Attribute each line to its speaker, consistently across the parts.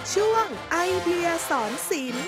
Speaker 1: ช่วงไอเดียสอนศิลป์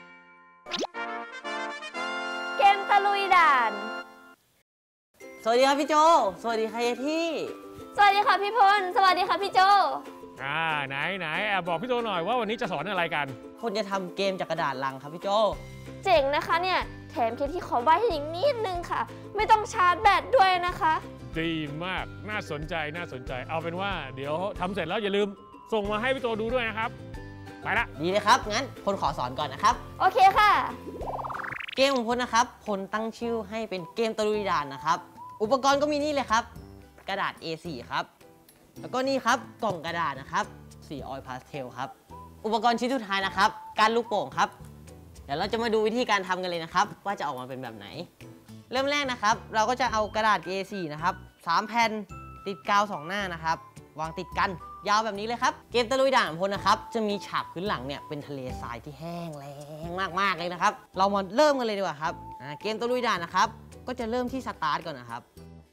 Speaker 2: เกมตะลุยด่าน
Speaker 3: สวัสดีครับพี่โจสวัสดีค่ะที่
Speaker 2: สวัสดีค่ะพี่พลสวัสดีค่ะพี่โจ
Speaker 4: ไหนบอกพี่โจหน่อยว่าวันนี้จะสอนอะไรกัน
Speaker 3: คนจะทำเกมจากกระดาษลังครับพี่โจ
Speaker 2: เจ๋งนะคะเนี่ยแถมเคที่ขอใบ้ให้อีกนิดนึงค่ะไม่ต้องชาร์จแบตด้วยนะคะ
Speaker 4: ดีมากน่าสนใจเอาเป็นว่าเดี๋ยวทำเสร็จแล้วอย่าลืมส่งมาให้พี่โจดูด้วยนะครับไปละ
Speaker 3: ดีเลยครับงั้นพลขอสอนก่อนนะครับ
Speaker 2: โอเคค่ะ
Speaker 3: เกมของพลนะครับพลตั้งชื่อให้เป็นเกมตะลุยด่านนะครับอุปกรณ์ก็มีนี่เลยครับกระดาษ A4 ครับแล้วก็นี่ครับกล่องกระดาษนะครับสีออยล์พาสเทลครับอุปกรณ์ชิ้นสุดท้ายนะครับการลูกโป่งครับเดี๋ยวเราจะมาดูวิธีการทำกันเลยนะครับว่าจะออกมาเป็นแบบไหนเริ่มแรกนะครับเราก็จะเอากระดาษ A4 นะครับ3แผ่นติดกาว2หน้านะครับวางติดกันยาวแบบนี้เลยครับเกมตะลุยด่านของพลนะครับจะมีฉากพื้นหลังเนี่ยเป็นทะเลทรายที่แห้งแล้งมากๆเลยนะครับเรามาเริ่มกันเลยดีกว่าครับเกมตะลุยด่านนะครับก็จะเริ่มที่สตาร์ทก่อนนะครับ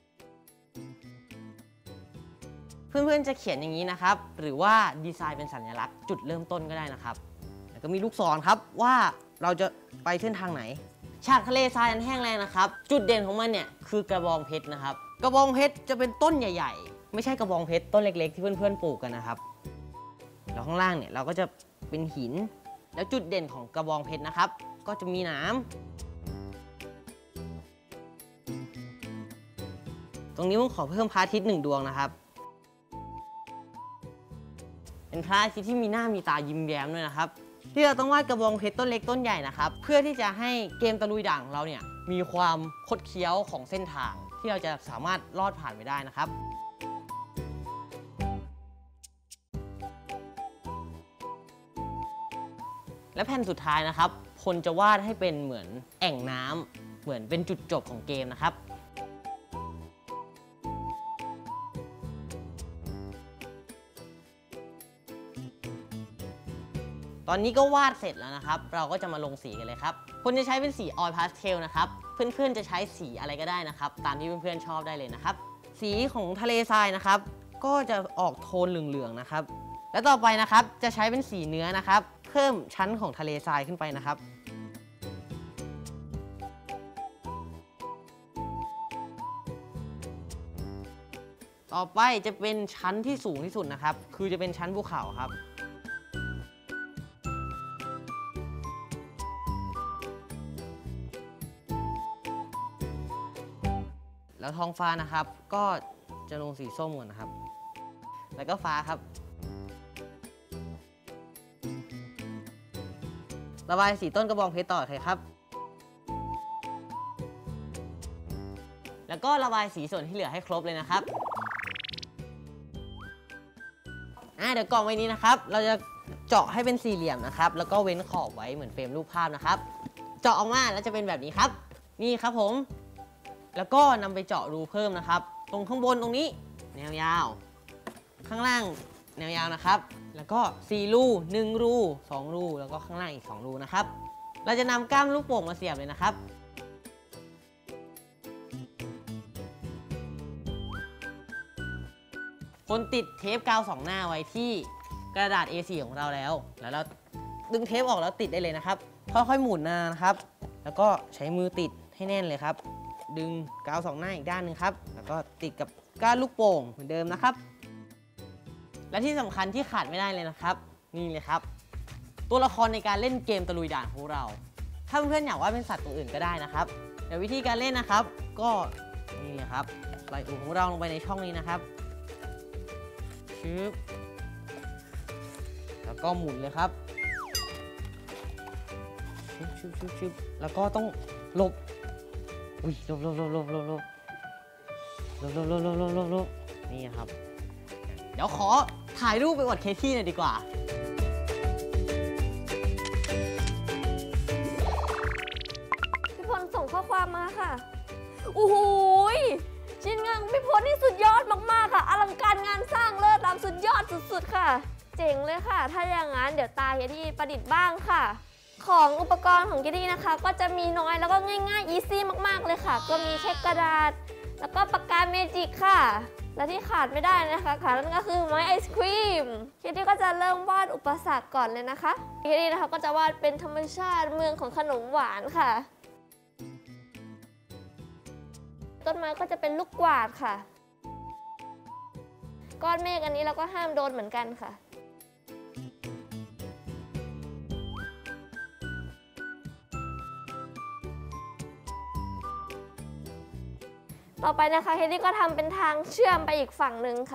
Speaker 3: เพื่อนๆจะเขียนอย่างนี้นะครับหรือว่าดีไซน์เป็นสัญลักษณ์จุดเริ่มต้นก็ได้นะครับแล้วก็มีลูกศรครับว่าเราจะไปเส้นทางไหนฉากทะเลทรายอันแห้งแล้งนะครับจุดเด่นของมันเนี่ยคือกระบองเพชรนะครับกระบองเพชรจะเป็นต้นใหญ่ๆไม่ใช่กระบองเพชรต้นเล็กๆที่เพื่อนๆปลูกกันนะครับแล้วข้างล่างเนี่ยเราก็จะเป็นหินแล้วจุดเด่นของกระบองเพชรนะครับก็จะมีหนามตรงนี้ผมขอเพิ่มพระอาทิตย์1 ดวงนะครับเป็นพระอาทิตย์ที่มีหน้ามีตายิ้มแย้มด้วยนะครับที่เราต้องวาดกระบองเพชรต้นเล็กต้นใหญ่นะครับเพื่อที่จะให้เกมตะลุยด่านของเราเนี่ยมีความคดเคี้ยวของเส้นทางที่เราจะสามารถลอดผ่านไปได้นะครับและแผ่นสุดท้ายนะครับพลจะวาดให้เป็นเหมือนแอ่งน้ำเหมือนเป็นจุดจบของเกมนะครับตอนนี้ก็วาดเสร็จแล้วนะครับเราก็จะมาลงสีกันเลยครับคนจะใช้เป็นสีออยล์พาสเทลนะครับเพื่อนๆจะใช้สีอะไรก็ได้นะครับตามที่เพื่อนๆชอบได้เลยนะครับสีของทะเลทรายนะครับก็จะออกโทนเหลืองๆนะครับและต่อไปนะครับจะใช้เป็นสีเนื้อนะครับเพิ่มชั้นของทะเลทรายขึ้นไปนะครับต่อไปจะเป็นชั้นที่สูงที่สุดนะครับคือจะเป็นชั้นภูเขาครับแล้วท้องฟ้านะครับก็จะลงสีส้มก่อนนะครับแล้วก็ฟ้าครับระบายสีต้นกระบองเพชรต่อเลยครับแล้วก็ระบายสีส่วนที่เหลือให้ครบเลยนะครับเดี๋ยวกล่องใบนี้นะครับเราจะเจาะให้เป็นสี่เหลี่ยมนะครับแล้วก็เว้นขอบไว้เหมือนเฟรมรูปภาพนะครับเจาะออกมาแล้วจะเป็นแบบนี้ครับนี่ครับผมแล้วก็นำไปเจาะรูเพิ่มนะครับตรงข้างบนตรงนี้แนวยาวข้างล่างแนวยาวนะครับแล้วก็4รู1รู2รูแล้วก็ข้างล่างอีก2รูนะครับเราจะนำก้ามลูกโป่งมาเสียบเลยนะครับคนติดเทปกาว2หน้าไว้ที่กระดาษ A4 ของเราแล้วเราดึงเทปออกแล้วติดได้เลยนะครับค่อยๆหมุนนะครับแล้วก็ใช้มือติดให้แน่นเลยครับดึงกาว2หน้าอีกด้านหนึ่งครับแล้วก็ติดกับก้านลูกโป่งเหมือนเดิมนะครับและที่สำคัญที่ขาดไม่ได้เลยนะครับนี่เลยครับตัวละครในการเล่นเกมตะลุยด่านของเราถ้าเพื่อนๆอยากว่าเป็นสัตว์ตัวอื่นก็ได้นะครับเดี๋ยววิธีการเล่นนะครับก็นี่เลยครับใส่อุของเราลงไปในช่องนี้นะครับชึบแล้วก็หมุนเลยครับชึบแล้วก็ต้องหลบอุ้ยหลบนี่ครับเดี๋ยวขอถ่ายรูปไปอวดเคที่หน่อยดีกว่า
Speaker 2: พี่พลส่งข้อความมาค่ะโอ้โหชิ้นงานพี่พลนี่สุดยอดมากๆค่ะอลังการงานสร้างเลิศล้ำสุดยอดสุดๆค่ะเจ๋งเลยค่ะถ้าอย่างนั้นเดี๋ยวตาเคที่ประดิษฐ์บ้างค่ะของอุปกรณ์ของเคที่นะคะก็จะมีน้อยแล้วก็ง่ายๆอีซี่มากๆเลยค่ะก็มีแค่กระดาษแล้วก็ปากกาเมจิกค่ะ และที่ขาดไม่ได้นะคะค่ะนั่นก็คือไม้ไอศครีมเคที่ก็จะเริ่มวาดอุปสรรคก่อนเลยนะคะเคที่นะคะก็จะวาดเป็นธรรมชาติเมืองของขนมหวานค่ะ ต้นไม้ก็จะเป็นลูกกวาดค่ะ ก้อนเมฆอันนี้เราก็ห้ามโดนเหมือนกันค่ะ ต่อไปนะคะเคที่ก็ทำเป็นทางเชื่อมไปอีกฝั่งหนึ่งค่ะ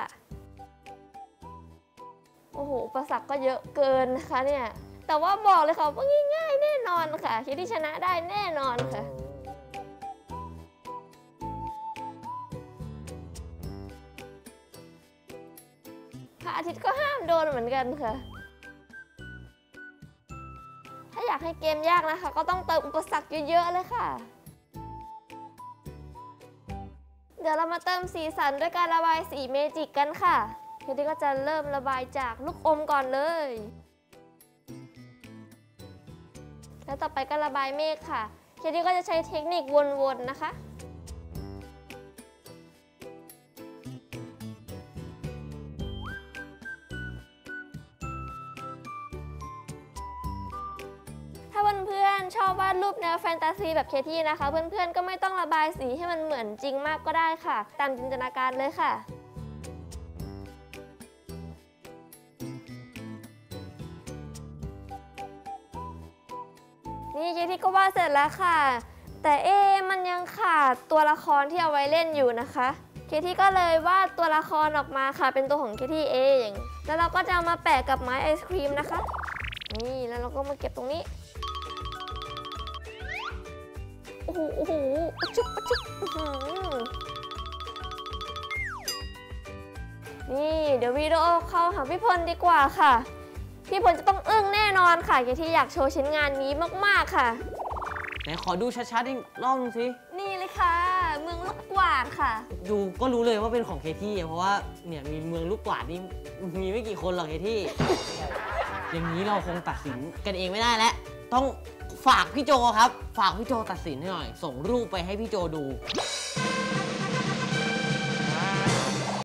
Speaker 2: โอ้โหอุปสรรคก็เยอะเกินนะคะเนี่ย แต่ว่าบอกเลยค่ะว่าง่ายๆแน่นอนค่ะเคที่ชนะได้แน่นอนค่ะ พระอาทิตย์ก็ห้ามโดนเหมือนกันค่ะ ถ้าอยากให้เกมยากนะคะ ก็ต้องเติมอุปสรรคเยอะๆเลยค่ะ เดี๋ยวเรามาเติมสีสันด้วยการระบายสีเมจิกกันค่ะเคที่ก็จะเริ่มระบายจากลูกอมก่อนเลย แล้วต่อไปก็ระบายเมฆค่ะเคที่ก็จะใช้เทคนิควนๆนะคะ ถ้าเพื่อนๆชอบวาดรูปแนวแฟนตาซีแบบเคที่นะคะ เพื่อนๆก็ไม่ต้องระบายสีให้มันเหมือนจริงมากก็ได้ค่ะ ตามจินตนาการเลยค่ะ นี่เคที่ก็วาดเสร็จแล้วค่ะ แต่มันยังขาดตัวละครที่เอาไว้เล่นอยู่นะคะเคที่ก็เลยวาดตัวละครออกมาค่ะเป็นตัวของเคที่เองแล้วเราก็จะเอามาแปะกับไม้ไอศครีมนะคะนี่แล้วเราก็มาเก็บตรงนี้โอ้โหโอ้โหปะจุบปะจุบนี่เดี๋ยววิดีโอเข้าหาพี่พลดีกว่าค่ะพี่พลจะต้องอึ้งแน่นอนค่ะเคที่อยากโชว์ชิ้นงานนี้มากๆค่ะ
Speaker 3: ไหนขอดูชัดๆอีกรอบนึงสิ
Speaker 2: นี่เลยค่ะเมืองลูกกวาดค่ะ
Speaker 3: ดูก็รู้เลยว่าเป็นของเคที่เพราะว่าเนี่ยมีเมืองลูกกวาดนี่มีไม่กี่คนหรอกเคที่ อย่างนี้เราคงตัดสินกันเองไม่ได้แล้วต้องฝากพี่โจครับ ฝากพี่โจตัดสินให้หน่อย ส่งรูปไปให้พี่โจดู